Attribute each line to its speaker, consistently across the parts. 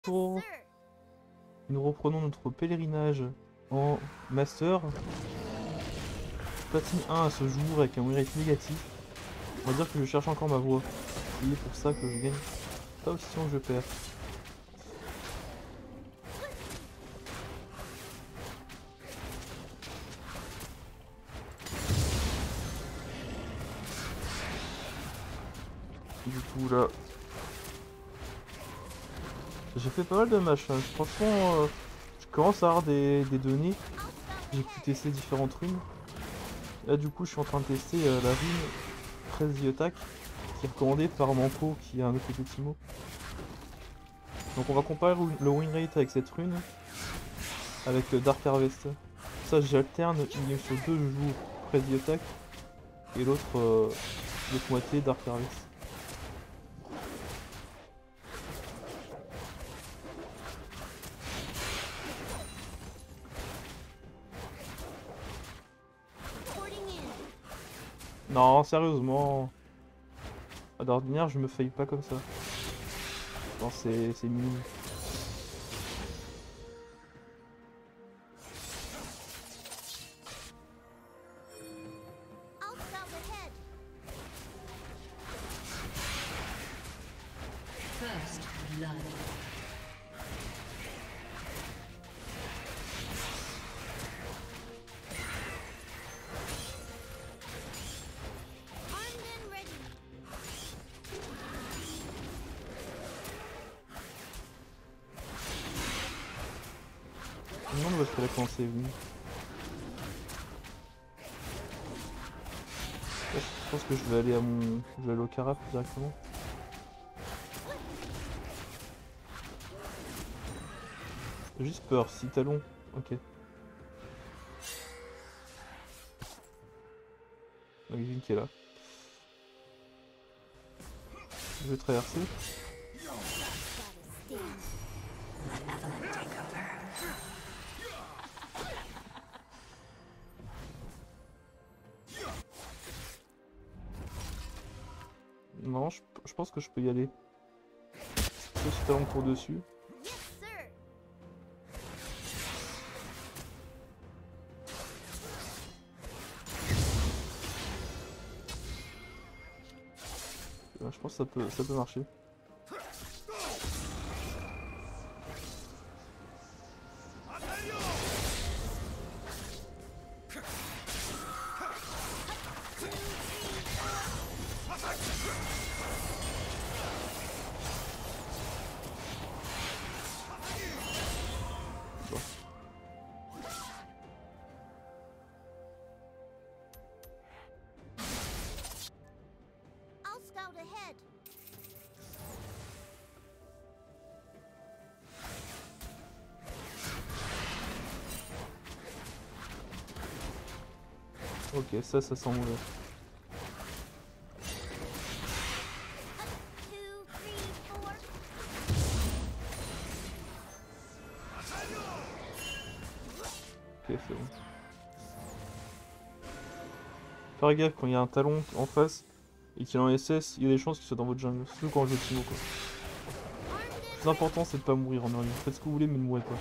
Speaker 1: Pour... Nous reprenons notre pèlerinage en Master. Platine 1 à ce jour avec un win rate négatif. On va dire que je cherche encore ma voie. C'est pour ça que je gagne pas aussi que je perds. Du coup là, j'ai fait pas mal de matchs. Hein. Franchement, je commence à avoir des données. J'ai pu tester différentes runes. Là du coup je suis en train de tester la rune 13 Yotak qui est recommandée par Manko qui est un autre petit mot. Donc on va comparer le win rate avec cette rune avec Dark Harvest. Ça j'alterne une game sur 2 jours 13 Yotak et l'autre moitié Dark Harvest. Non, sérieusement. D'ordinaire, je me faille pas comme ça. Non, c'est mini.
Speaker 2: First blood.
Speaker 1: Je me demande où est-ce qu'elle a commencé venue. Je pense que je vais aller à mon. Je vais aller au Carap directement. J'ai juste peur, si talon. Ok. Donc Vin qui est là. Je vais traverser. Non, je pense que je peux y aller. Si talon court dessus. Je pense que ça peut marcher. Bon. Ok, ça sent mauvais. Ok, c'est bon. Faire gaffe quand il y a un talon en face et qu'il est en SS, il y a des chances qu'il soit dans votre jungle. Surtout quand je joue Timo quoi. Le plus important c'est de pas mourir en early. Faites ce que vous voulez mais ne mourrez pas.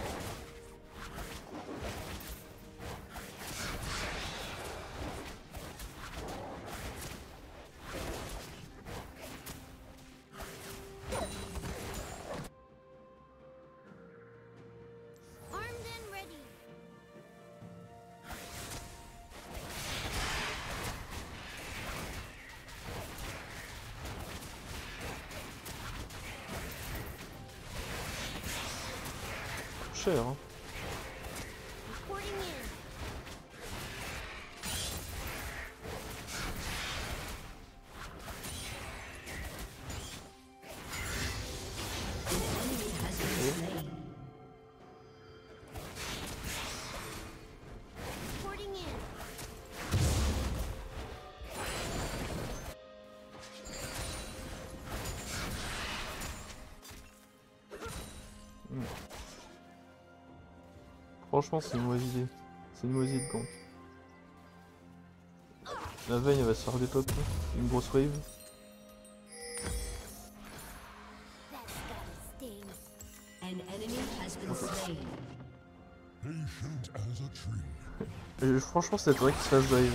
Speaker 1: Cher hein. Franchement c'est une mauvaise idée. C'est une mauvaise idée de gank. La veille elle va se faire des pop, une grosse wave.
Speaker 2: An enemy has been slain.
Speaker 3: Patient as a tree.
Speaker 1: Franchement, c'est vrai qu'il se fasse dive.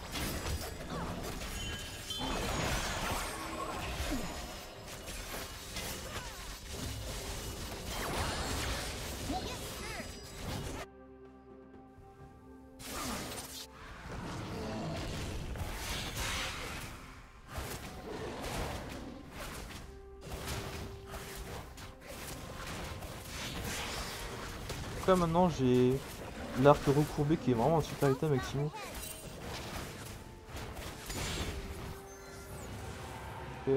Speaker 1: Là maintenant j'ai l'arc recourbé qui est vraiment un super item avec Timo. Ok.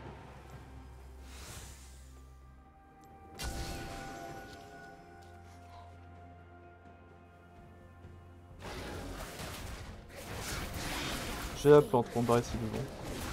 Speaker 1: J'ai la plante pour me barrer si besoin.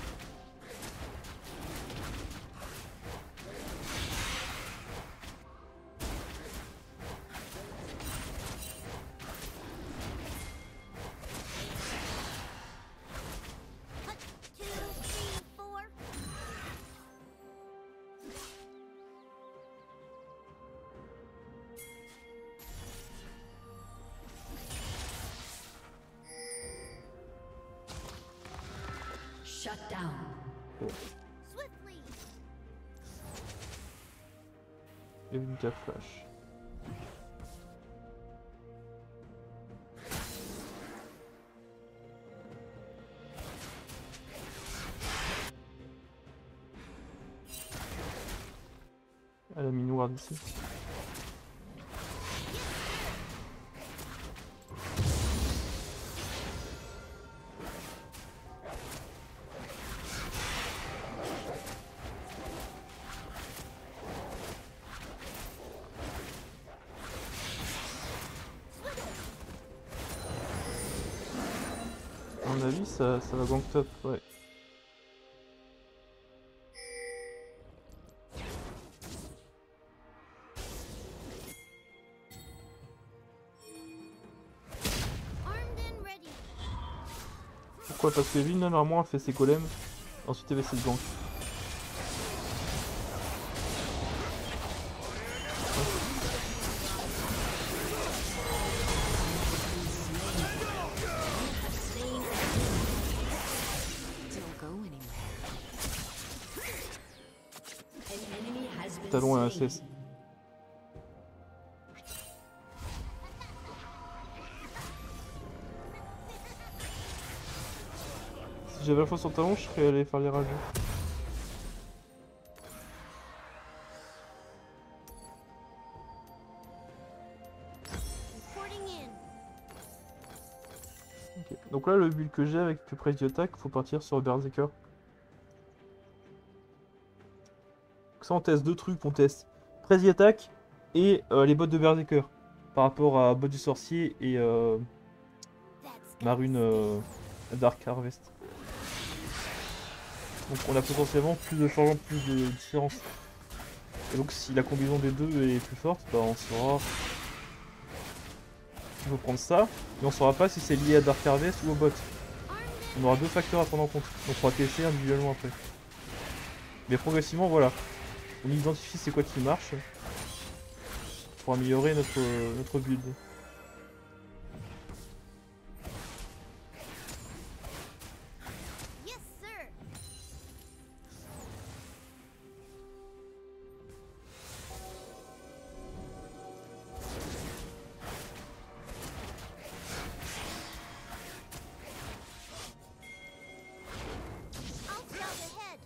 Speaker 2: Shut down.
Speaker 4: Swiftly.
Speaker 1: Et une cap flash. Elle a mis noir d'ici. À mon avis, ça va gank top, ouais.
Speaker 4: Armed and ready.
Speaker 1: Pourquoi? Parce que Vin, normalement, elle fait ses golems, ensuite elle fait ses gank.
Speaker 2: Don't go anywhere. An enemy has been
Speaker 1: Talon et un
Speaker 2: slain.
Speaker 1: SS. Si j'avais la fois sur talon, je serais allé faire les rageux.
Speaker 4: Reporting in.
Speaker 1: Ok. Donc là, le build que j'ai avec Press Attack, faut partir sur Berserker. Donc ça, on teste deux trucs. On teste Press Attack et les bots de Berserker. Par rapport à bot du sorcier et
Speaker 4: That's
Speaker 1: ma rune Dark Harvest. Donc on a potentiellement plus de changements, plus de différences. Et donc si la combinaison des deux est plus forte, bah on saura... On peut prendre ça, mais on saura pas si c'est lié à Dark Harvest ou au bot. On aura deux facteurs à prendre en compte, donc on pourra tester individuellement après. Mais progressivement, voilà. On identifie c'est quoi qui marche pour améliorer notre build.
Speaker 4: yes, sir. I'll scout ahead.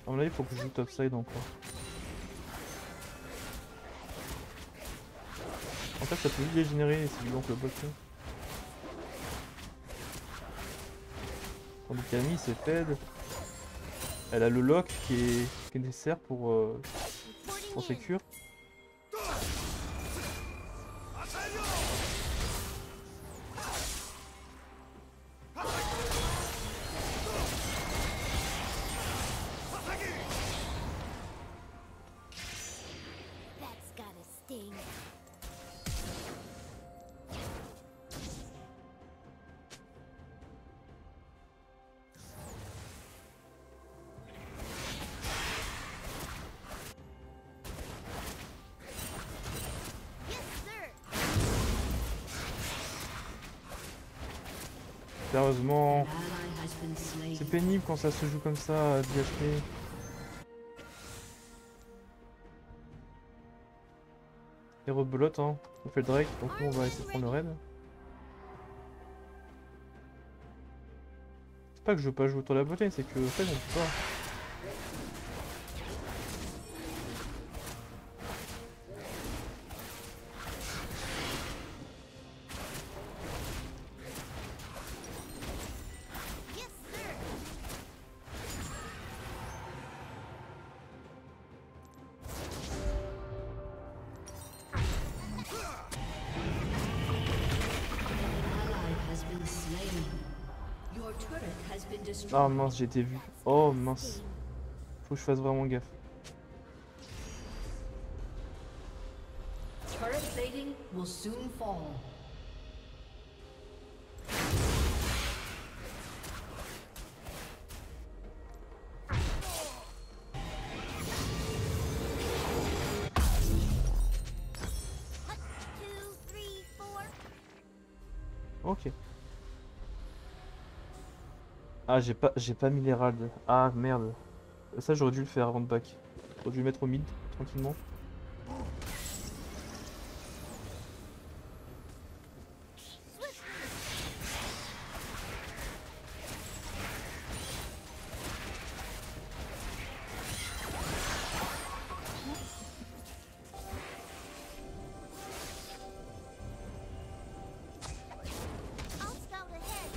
Speaker 1: mon avis, il faut que je joue topside encore. En fait, ça peut vite dégénérer si donc le bot. Tandis qu'Ami c'est fed. Elle a le lock qui est nécessaire pour ses cures.
Speaker 4: That's gotta sting. Yes, sir.
Speaker 1: Sérieusement,
Speaker 2: An ally has been slain.
Speaker 1: c'est pénible quand ça se joue comme ça à HP. Et rebelote, hein. On fait le Drake, donc nous on va essayer de prendre le raid. C'est pas que je veux pas jouer autour de la beauté, c'est que en fait on peut pas.
Speaker 4: Yes, sir.
Speaker 2: Ally has been slain. Your turret has been destroyed.
Speaker 1: Ah mince, j'ai été vu. Oh mince. Faut que je fasse vraiment gaffe.
Speaker 2: Turret plating will soon fall.
Speaker 4: Hut, 2, 3, 4.
Speaker 1: Ok. Ah j'ai pas mis l'Herald. Ah merde. Ça j'aurais dû le faire avant de back. J'aurais dû le mettre au mid, tranquillement.
Speaker 4: I'll scout ahead.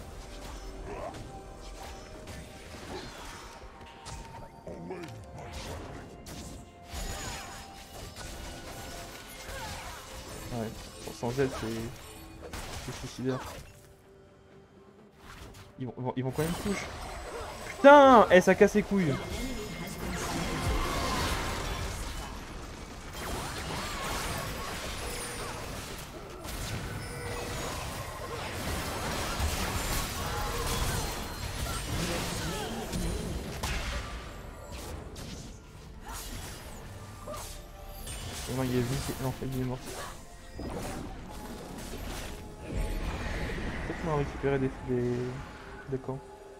Speaker 1: Ouais, sans Z c'est suicidaire. Ils vont quand même push. Putain, eh, ça casse les couilles.
Speaker 2: Enemy has been slain.
Speaker 1: Oh non, il est vite. Non, il est mort. Peut-être qu'on va récupérer des camps.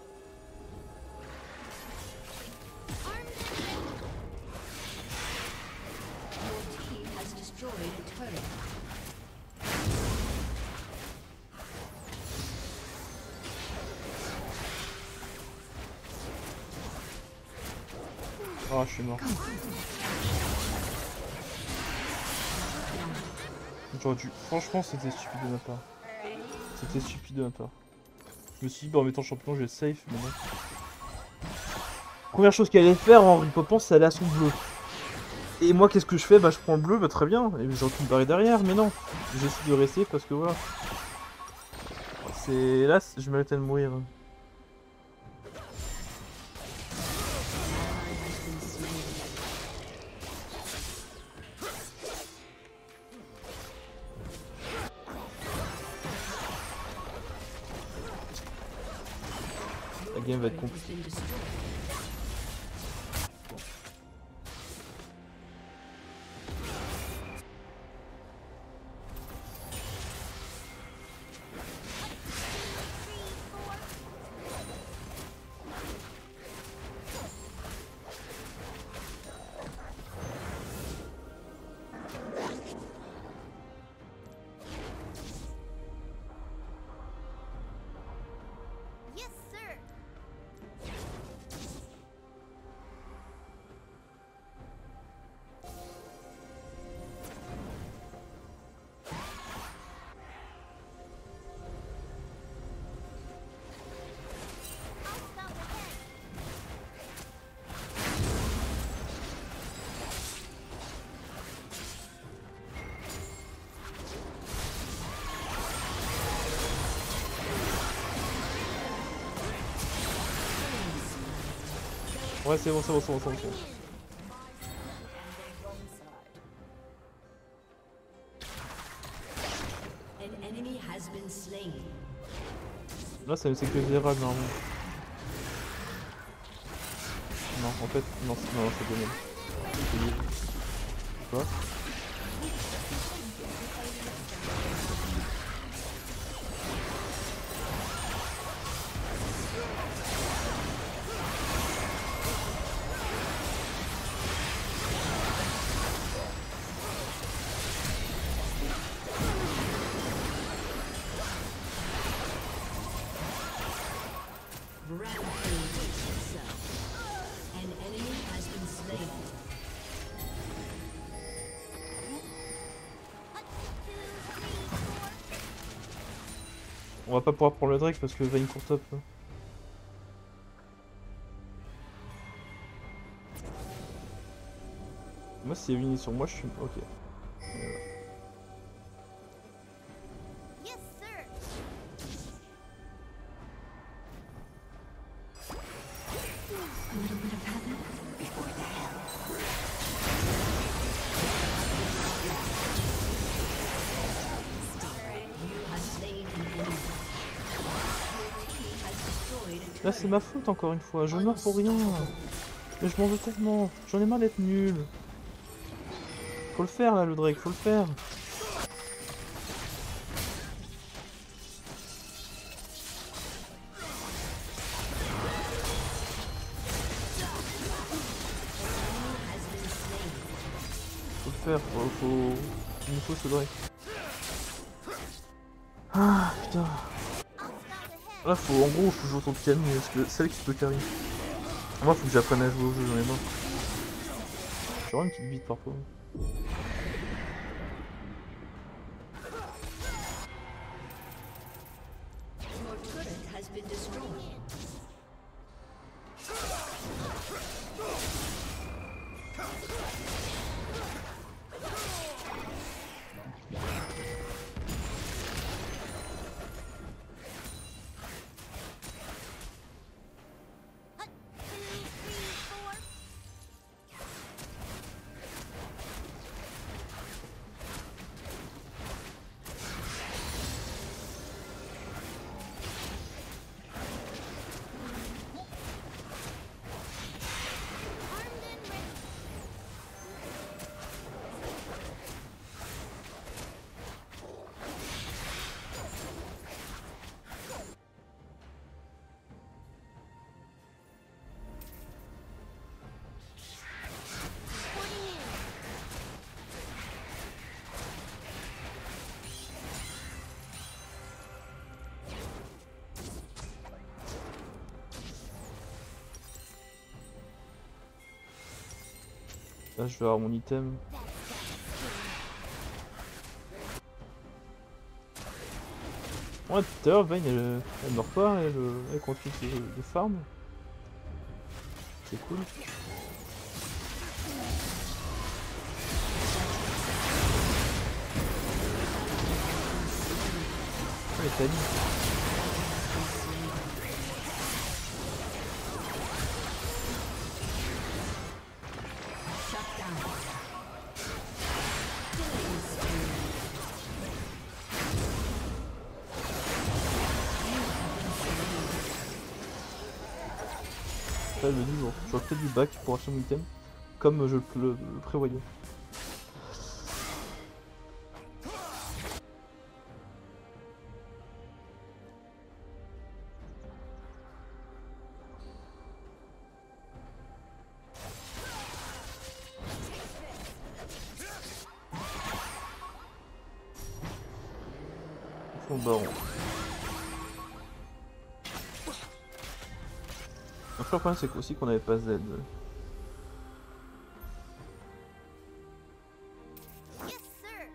Speaker 2: Your team has destroyed a turret.
Speaker 1: Oh, je suis mort. J'aurais dû. Franchement, c'était stupide de ma part. C'était stupide de ma part. Je me suis dit, bah, en mettant champion, je vais safe, mais non. Première chose qu'elle allait faire en repopant, c'est aller à son bleu. Et moi, qu'est-ce que je fais? Bah, je prends le bleu, bah, très bien. Et j'ai envie de me barrer derrière, mais non. J'essaie de rester parce que voilà. C'est. Là, je méritais de mourir.
Speaker 2: Ally has been slain.
Speaker 1: La game va être
Speaker 2: Turret has
Speaker 1: compliquée.
Speaker 2: been destroyed.
Speaker 4: Yes, sir.
Speaker 1: Ouais, c'est bon, c'est bon, c'est bon, c'est bon.
Speaker 2: An enemy has been slain.
Speaker 1: Là, ça ne c'est que Zera normalement. Non, en fait, non, non, c'est dommage. C'est lié. Quoi?
Speaker 2: An enemy has been slain.
Speaker 1: On va pas pouvoir prendre le Drake parce que Vayne court top. Moi, s'il y a une sur moi, je suis. Ok.
Speaker 4: Yes, sir.
Speaker 1: Là, c'est ma faute encore une fois. Je meurs pour rien. Mais je m'en veux tellement. J'en ai marre d'être nul. Faut le faire là, le Drake, faut le faire. Faut le faire, faut... Il me faut ce Drake. Ah putain. Là faut, en gros, faut jouer autour de Camille, parce que c'est elle qui peut carry. Moi faut que j'apprenne à jouer au jeu, j'en ai marre. J'aurais une petite bite parfois.
Speaker 2: Your turret has been destroyed.
Speaker 1: Là je vais avoir mon item. Ouais, tout à l'heure Vayne elle meurt pas, elle continue de farm. C'est cool. Elle est talie. Ça, je me dis, bon, j'aurais peut-être du back pour acheter mon item, comme je le prévoyais. Au baron. Après le problème c'est aussi qu'on n'avait pas Z.
Speaker 4: Yes, sir.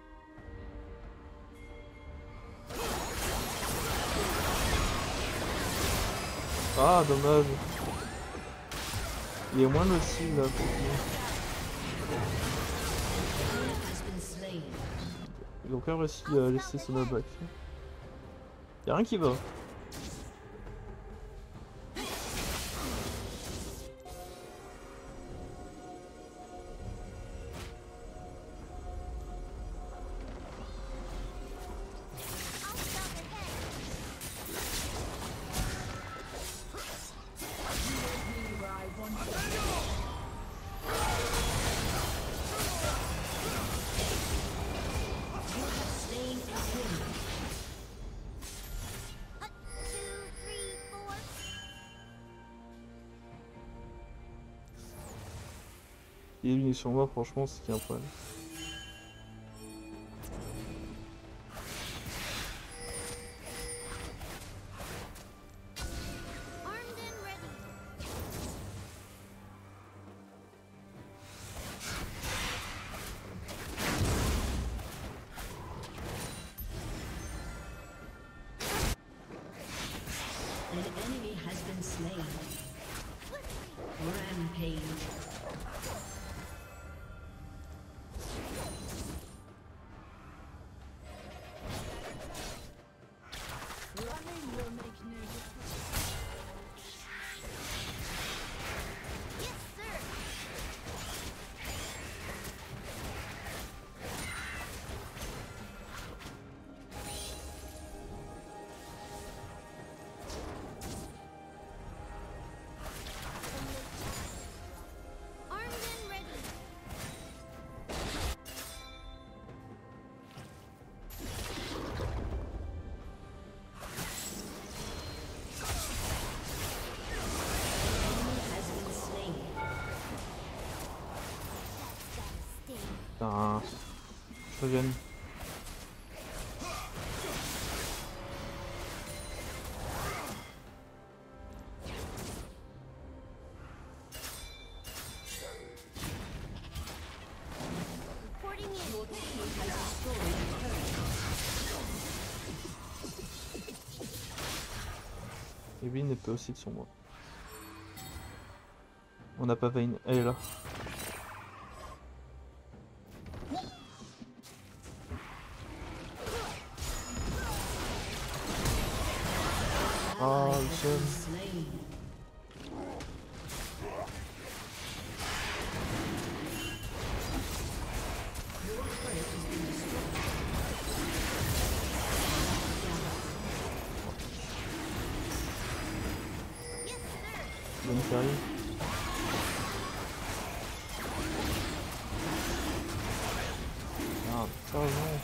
Speaker 1: Ah dommage. Il est moins le cible là pour lui.
Speaker 2: Has been slain.
Speaker 1: Ils ont quand même réussi à laisser son back. Y'a rien qui va. Il est sur moi, franchement, c'est qu'il y a un problème.
Speaker 4: Armed and ready.
Speaker 2: An enemy has been slain. Rampage.
Speaker 4: Running will make no difference. Yes, sir. Armed and ready.
Speaker 2: Enemy has been slain.
Speaker 1: Putain, je reviens.
Speaker 4: Reporting in.
Speaker 2: Your team has destroyed a turret.
Speaker 1: Evelyne peut aussi être sur moi. On n'a pas Vayne, elle est là. Ah, le seum.
Speaker 2: Slain. Your turret has been destroyed.
Speaker 4: Yes, sir.
Speaker 1: Bonne série. Ah, sérieusement.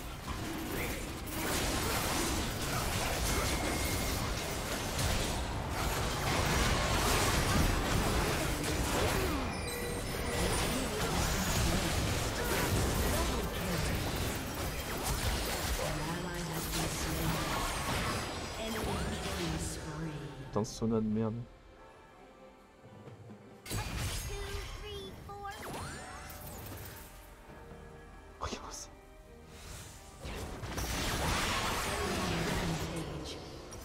Speaker 2: An ally has been slain. Enemy killing spree.
Speaker 1: Putain, de Sona de merde.
Speaker 4: 2, 3, 4.
Speaker 1: Regarde ça.
Speaker 2: Rampage.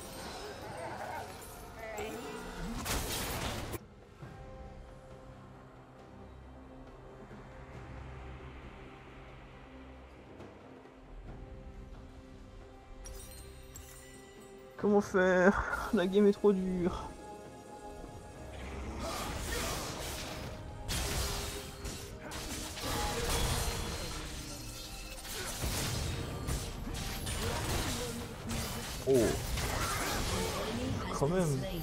Speaker 1: Comment faire? La game est trop dure. Oh,
Speaker 2: Enemy has
Speaker 1: quand
Speaker 2: been
Speaker 1: même.
Speaker 2: slain.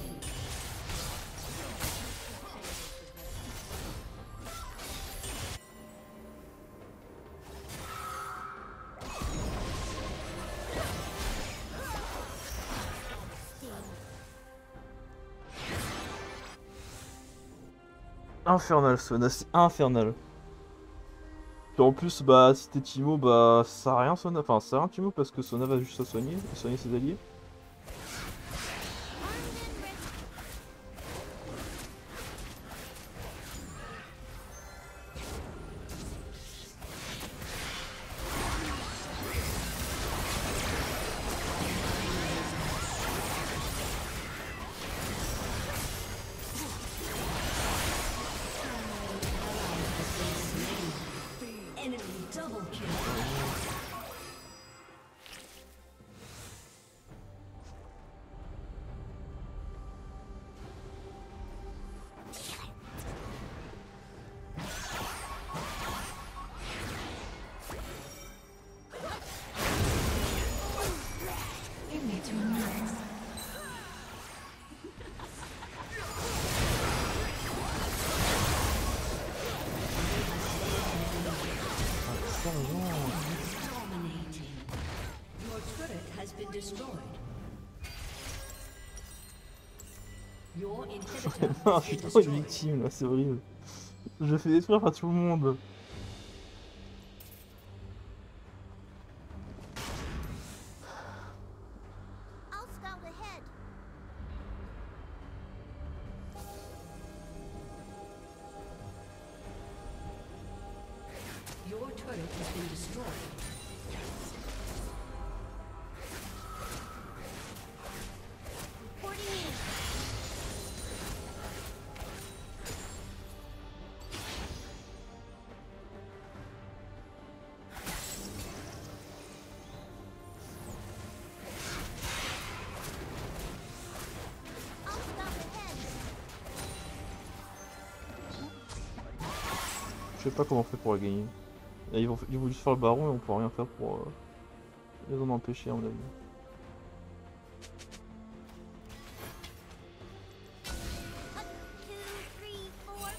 Speaker 1: Infernal Sona, c'est infernal. Puis en plus, bah, si t'es Timo, bah, ça sert à rien Sona. Enfin, ça sert à rien Timo parce que Sona va juste se soigner, soigner ses alliés.
Speaker 2: Enemy double kill. Give me 2 minutes.
Speaker 1: Sérieusement.
Speaker 2: Dominating. Your turret has been destroyed. Your inhibitor
Speaker 1: Ah,
Speaker 2: has
Speaker 1: je suis
Speaker 2: been
Speaker 1: trop une
Speaker 2: destroyed.
Speaker 1: victime là, c'est horrible. Je fais détruire par tout le monde.
Speaker 4: I'll scout ahead.
Speaker 2: Your turret has been destroyed.
Speaker 4: Reporting in. I'll scout ahead.
Speaker 1: Je sais pas comment on fait pour la gagner. Et ils vont juste faire le baron et on pourra rien faire pour les en empêcher à mon avis.
Speaker 4: One, two, three, four.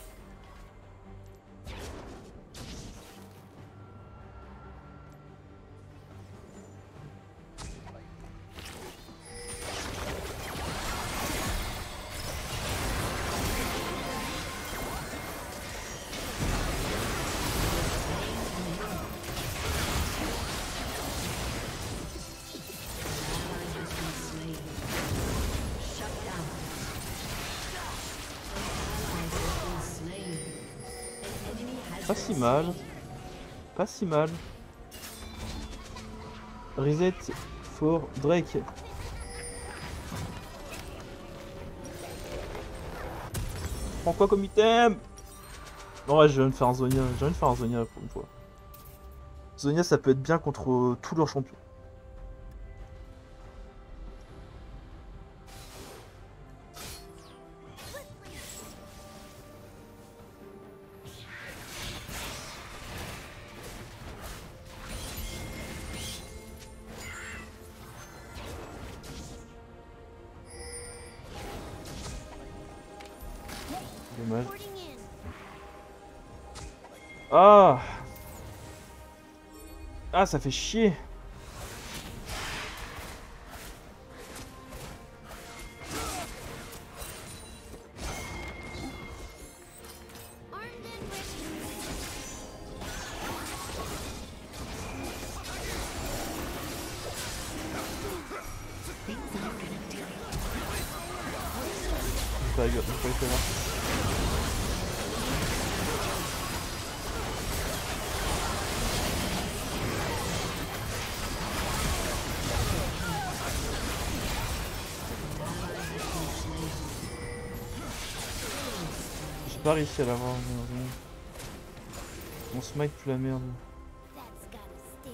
Speaker 1: Pas si mal. Pas si mal. Reset for Drake. Prends quoi comme item? Non ouais, je viens de faire un Zonia. Je viens de faire un Zonia pour une fois. Zonia ça peut être bien contre tous leurs champions. Dommage.
Speaker 4: Reporting in.
Speaker 1: Ah! Ah, ça fait chier!
Speaker 4: Armed and ready.
Speaker 1: Ça rigole, faut les faire là. J'ai pas réussi à l'avoir, malheureusement. Mon smite plus la merde.
Speaker 4: That's gotta sting.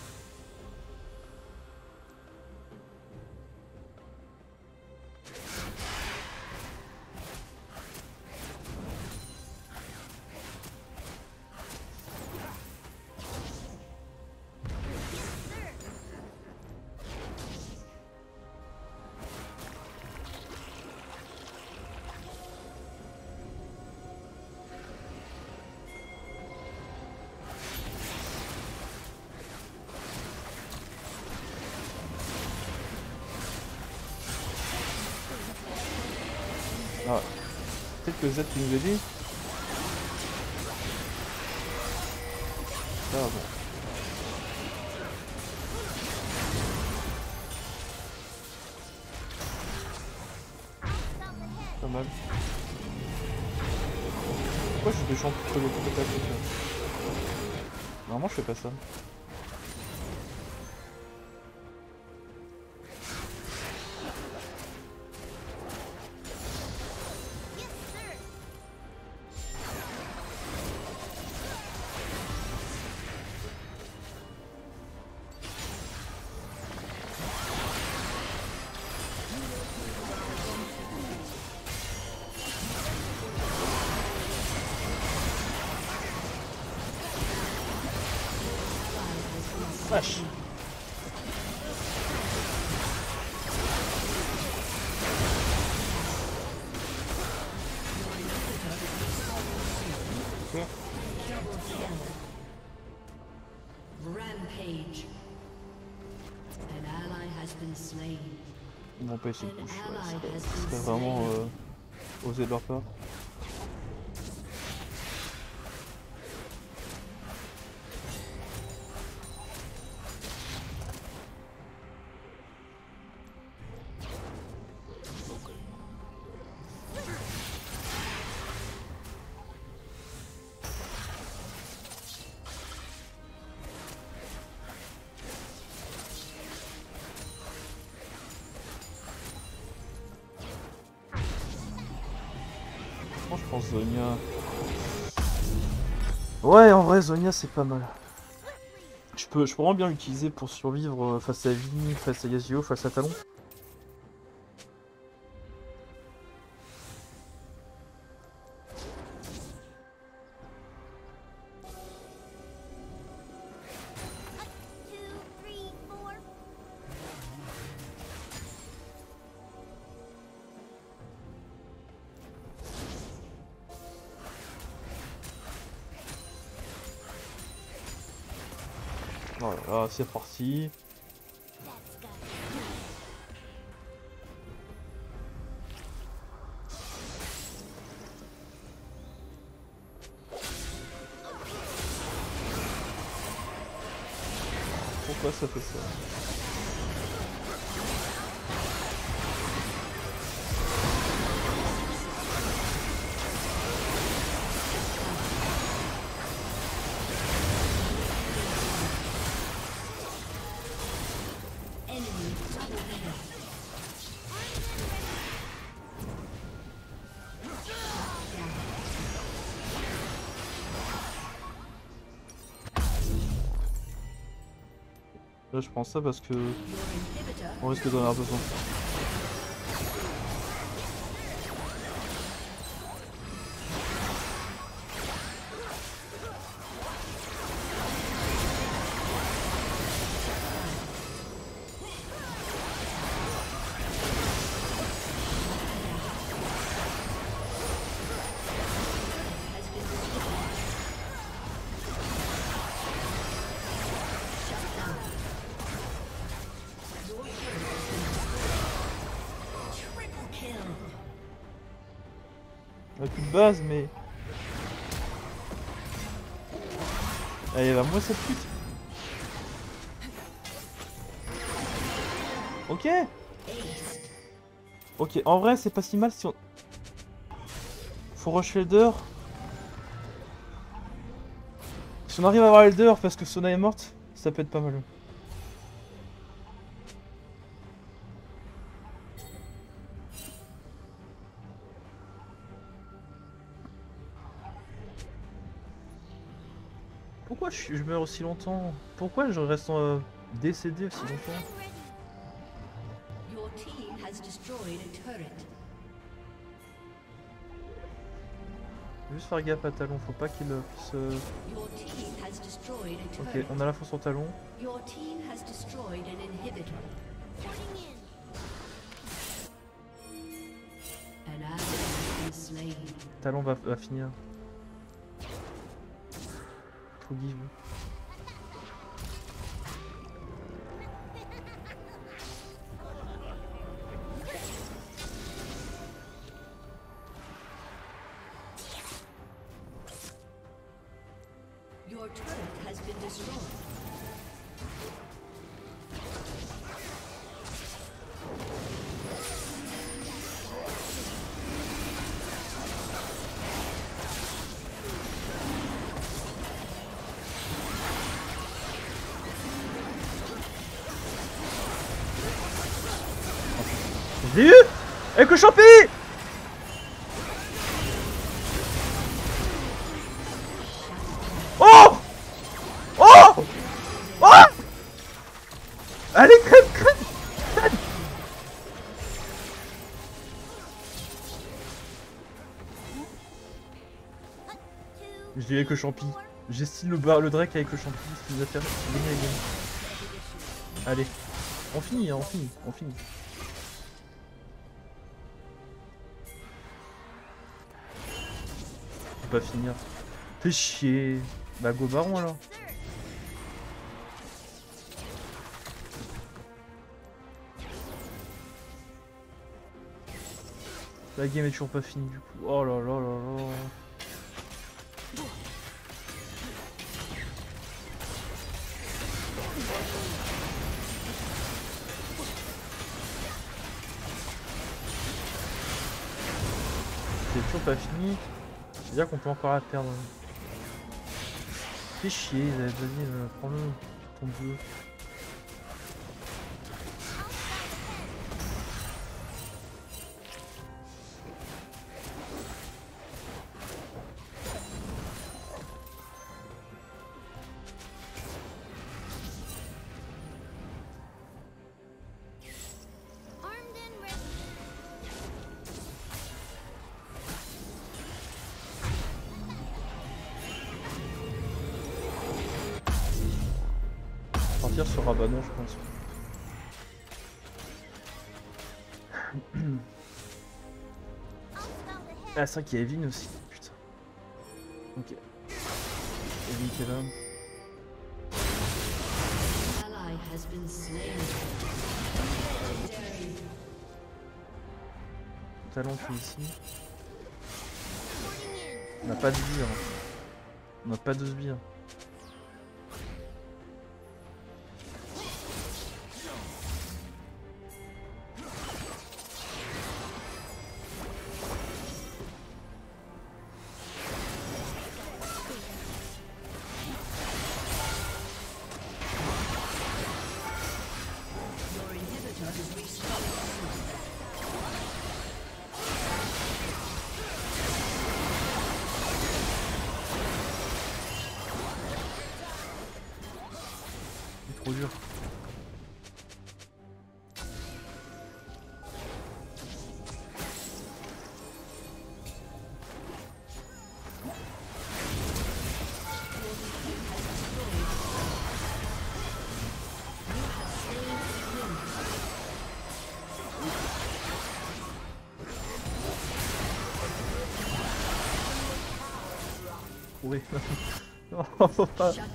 Speaker 1: Ah, peut-être que Z peut nous aider. Ah bon.
Speaker 4: Scout ahead.
Speaker 1: Pas mal. Pourquoi je suis des champs plutôt de attaque comme ça? Normalement je fais pas ça.
Speaker 4: Yes, sir.
Speaker 1: Vache. Ok.
Speaker 2: Rampage. An ally has been slain.
Speaker 1: Ils vont pas essayer de push, ouais, ce serait vraiment osé de leur part. pense Zonia. Ouais, en vrai, Zonia c'est pas mal. Je peux vraiment bien l'utiliser pour survivre face à Vini, face à Yasuo, face à Talon. Voilà, c'est parti. Pourquoi ça fait ça? Là je prends ça parce que on risque d'en avoir besoin. On a plus de base mais... Allez va moi cette pute. Ok. Ok, en vrai c'est pas si mal si on... Faut rush Elder. Si on arrive à avoir Elder parce que Sona est morte, ça peut être pas mal. Pourquoi je meurs aussi longtemps? Pourquoi je reste décédé aussi longtemps?
Speaker 2: Your team has destroyed a turret.
Speaker 1: Juste faire gaffe à Talon, faut pas qu'il puisse...
Speaker 2: Your team has destroyed a
Speaker 1: Ok,
Speaker 2: turret.
Speaker 1: on a la force sur Talon.
Speaker 2: Your team has destroyed an inhibitor. An ally has been slain.
Speaker 1: Talon va finir. Faut give.
Speaker 2: Your turret has been destroyed.
Speaker 1: Je l'ai eu avec le champi. Oh oh oh. Allez, crève, crève, crève. Je l'ai eu avec le champi. J'estime le Drake avec le champi, ce qui nous a fait gagner la game. Allez, on finit, hein, on finit, on finit. Pas finir. Fais chier. Bah go baron alors. La game est toujours pas finie du coup. Oh là là là là. C'est toujours pas fini. C'est-à-dire qu'on peut encore la perdre. Fais chier, vas-y, prends-le, ton bleu. partir sur Rabadon, je pense. Ah, c'est vrai qu'il y a Evin aussi. Putain. Ok. Evin qui est là.
Speaker 2: Ally has been slain. Legendary.
Speaker 1: Talon qui est ici. On n'a pas de sbire. On n'a pas de sbire.
Speaker 2: Your inhibitor is respawned.
Speaker 1: C'est trop dur. Oui. Non, faut pas.
Speaker 2: Shut down.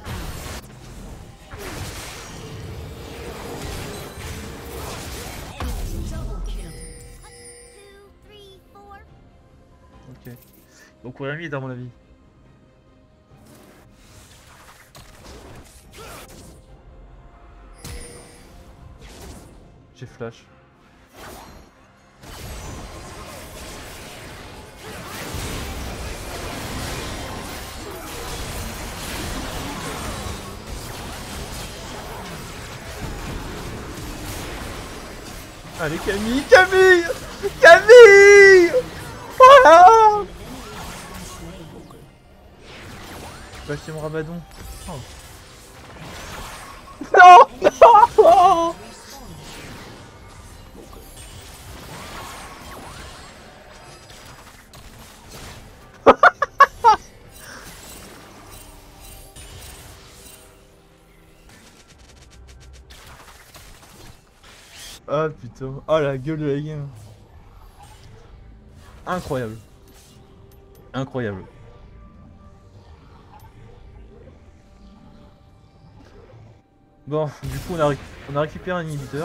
Speaker 2: Double kill.
Speaker 1: Ok. Donc on l'a mis dans mon avis. J'ai flash. Allez Camille, Camille, Camille. Voilà. Je vais acheter mon Rabadon. Oh. Non, non. Ah putain, oh la gueule de la game. Incroyable. Incroyable. Bon, du coup on a récupéré un inhibiteur.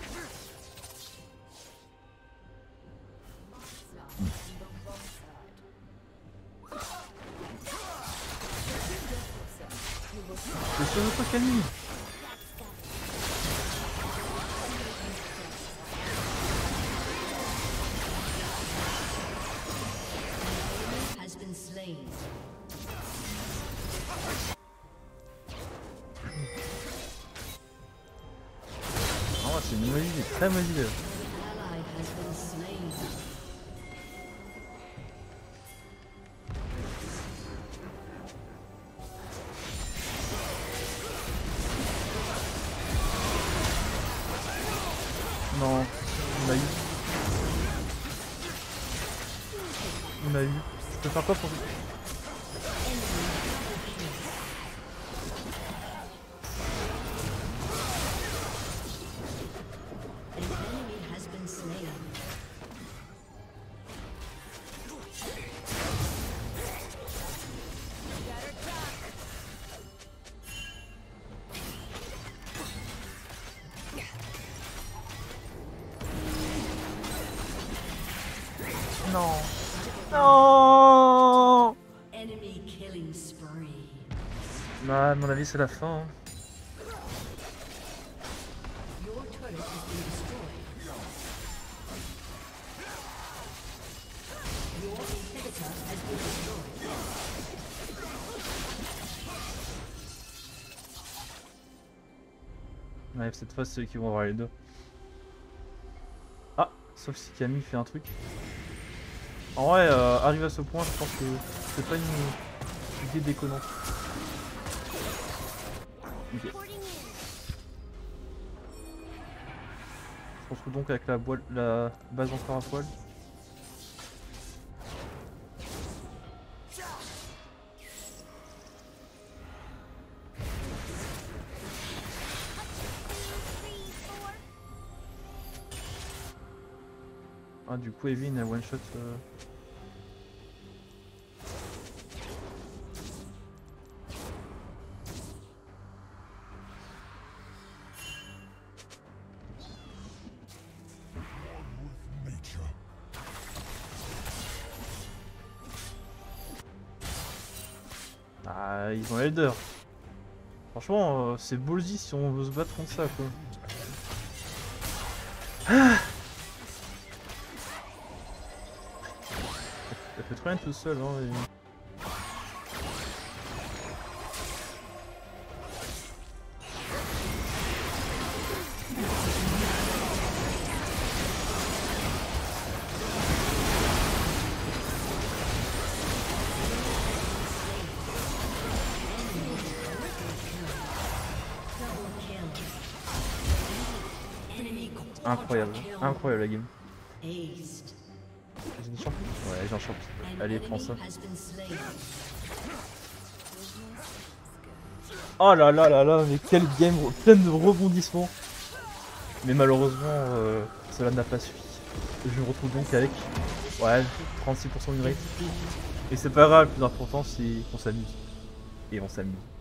Speaker 1: C'est sur notre Camille.
Speaker 2: Has been slain.
Speaker 1: Ah, c'est une mauvaise idée, très mauvaise idée.
Speaker 2: Ally has been slain.
Speaker 1: Non, on a eu. On a eu. Je peux faire quoi pour...
Speaker 2: An enemy has been slain.
Speaker 1: Non. Non.
Speaker 2: Enemy killing spree.
Speaker 1: Bah, à mon avis, c'est la fin. Hein.
Speaker 2: Your turret has been destroyed. Your inhibitor has been destroyed.
Speaker 1: Ouais, cette fois, c'est eux qui vont avoir les deux. Ah, sauf si Camille fait un truc. En vrai, arrivé à ce point, je pense que c'est pas une idée déconnante. Ok. Je pense que donc avec la base encore à poil. Ah, du coup, Evie, il a one shot.
Speaker 3: Nature.
Speaker 1: Ah, ils ont Elder. Franchement, c'est ballsy si on veut se battre contre ça, quoi. Ah, elle fait trop rien tout seul, hein. Incroyable, incroyable la game.
Speaker 2: Aced.
Speaker 1: J'ai une champion. Ouais, j'ai un champion.
Speaker 2: An
Speaker 1: Allez, prends ça.
Speaker 2: enemy has been slain.
Speaker 1: Oh là là là là, mais quelle game pleine de rebondissements. Mais malheureusement, cela n'a pas suffi. Je me retrouve donc avec, ouais, 36% de rate. Et c'est pas grave, le plus important c'est qu'on s'amuse. Et on s'amuse.